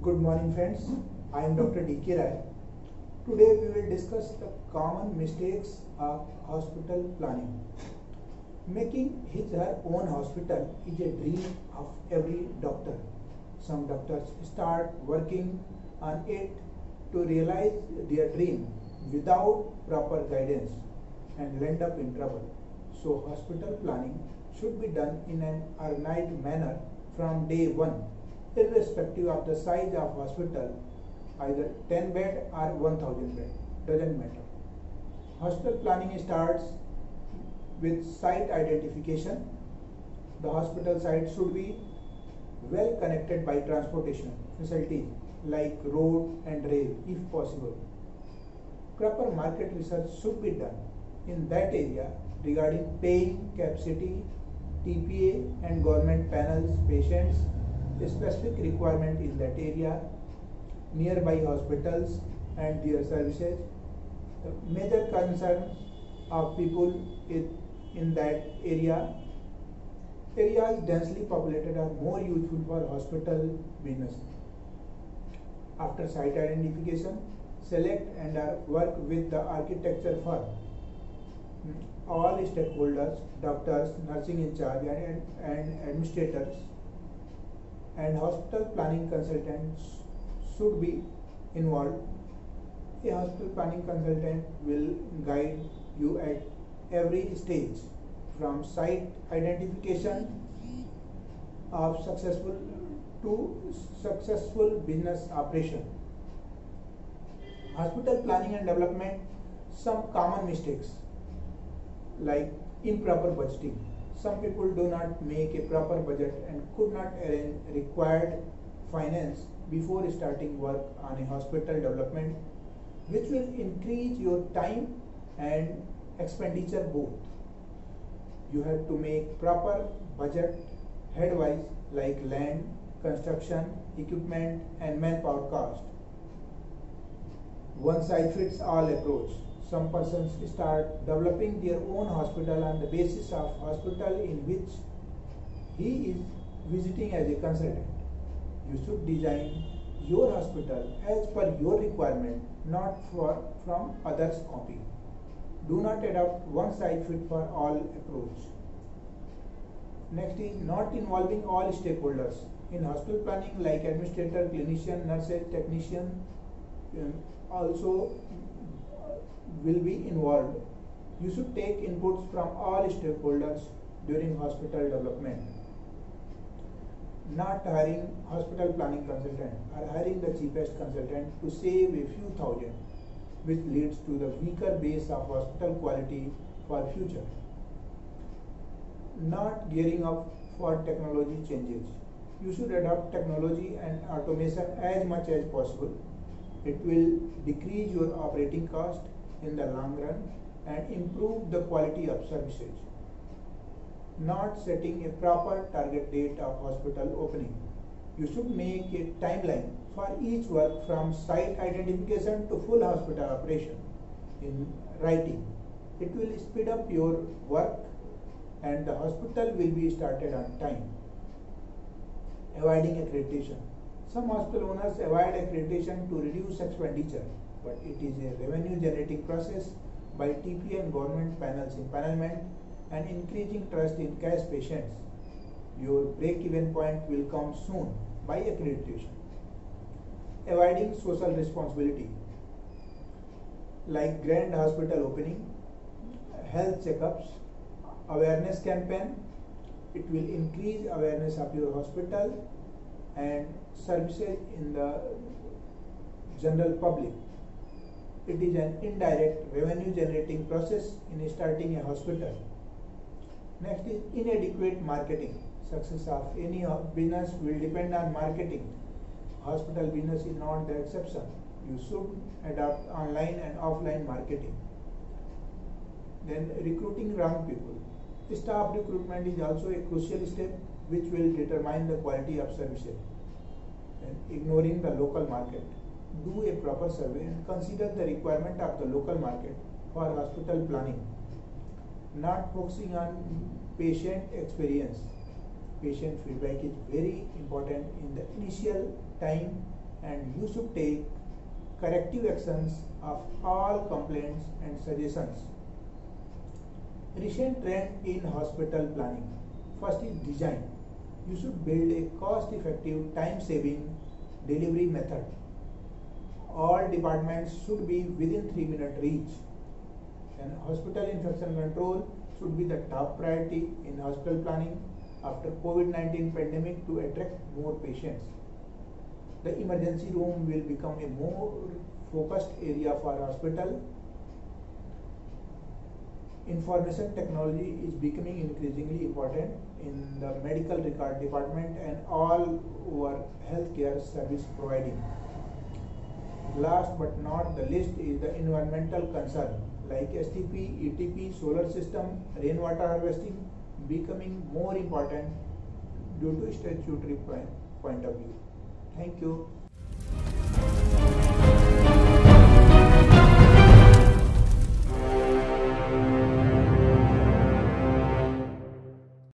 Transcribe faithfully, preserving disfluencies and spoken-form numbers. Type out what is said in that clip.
Good morning friends, I am Doctor D K Rai. Today we will discuss the common mistakes of hospital planning. Making his or her own hospital is a dream of every doctor. Some doctors start working on it to realize their dream without proper guidance and end up in trouble. So hospital planning should be done in an organized manner from day one, irrespective of the size of hospital, either ten bed or one thousand bed, doesn't matter. Hospital planning starts with site identification. The hospital site should be well connected by transportation facilities like road and rail if possible. Proper market research should be done in that area regarding paying capacity, T P A and government panels, patients, specific requirement in that area, nearby hospitals and their services. The major concerns of people in that area. Areas densely populated are more useful for hospital business. After site identification, select and work with the architecture firm. All stakeholders, doctors, nursing in charge and, and administrators and hospital planning consultants should be involved. A hospital planning consultant will guide you at every stage from site identification of successful to successful business operation. Hospital planning and development, some common mistakes like improper budgeting. Some people do not make a proper budget and could not arrange required finance before starting work on a hospital development, which will increase your time and expenditure both. You have to make proper budget headwise like land, construction, equipment and manpower cost. One size fits all approach. Some persons start developing their own hospital on the basis of hospital in which he is visiting as a consultant. You should design your hospital as per your requirement, not for from others' copy. Do not adopt one size fit for all approach. Next is not involving all stakeholders. In hospital planning like administrator, clinician, nurses, technician um, also will be involved. You should take inputs from all stakeholders during hospital development. Not hiring hospital planning consultant or hiring the cheapest consultant to save a few thousand, which leads to the weaker base of hospital quality for future. Not gearing up for technology changes. You should adopt technology and automation as much as possible. It will decrease your operating cost in the long run and improve the quality of services. Not setting a proper target date of hospital opening. You should make a timeline for each work from site identification to full hospital operation in writing. It will speed up your work and the hospital will be started on time. Avoiding accreditation. Some hospital owners avoid accreditation to reduce expenditure, but it is a revenue generating process by T P A and government panels empanelment and increasing trust in cash patients. Your break-even point will come soon by accreditation. Avoiding social responsibility like grand hospital opening, health checkups, awareness campaign. It will increase awareness of your hospital and services in the general public. It is an indirect revenue generating process in starting a hospital. Next is inadequate marketing. Success of any business will depend on marketing. Hospital business is not the exception. You should adopt online and offline marketing. Then recruiting wrong people. Staff recruitment is also a crucial step which will determine the quality of services. And ignoring the local market. Do a proper survey and consider the requirement of the local market for hospital planning. Not focusing on patient experience. Patient feedback is very important in the initial time and you should take corrective actions of all complaints and suggestions. Recent trend in hospital planning. First is design. You should build a cost-effective, time-saving delivery method. All departments should be within three minute reach. And hospital infection control should be the top priority in hospital planning after COVID nineteen pandemic to attract more patients. The emergency room will become a more focused area for hospital. Information technology is becoming increasingly important in the medical record department and all over healthcare service providing. Last but not the least is the environmental concern like S T P, E T P, solar system, rainwater harvesting becoming more important due to statutory point of view. Thank you.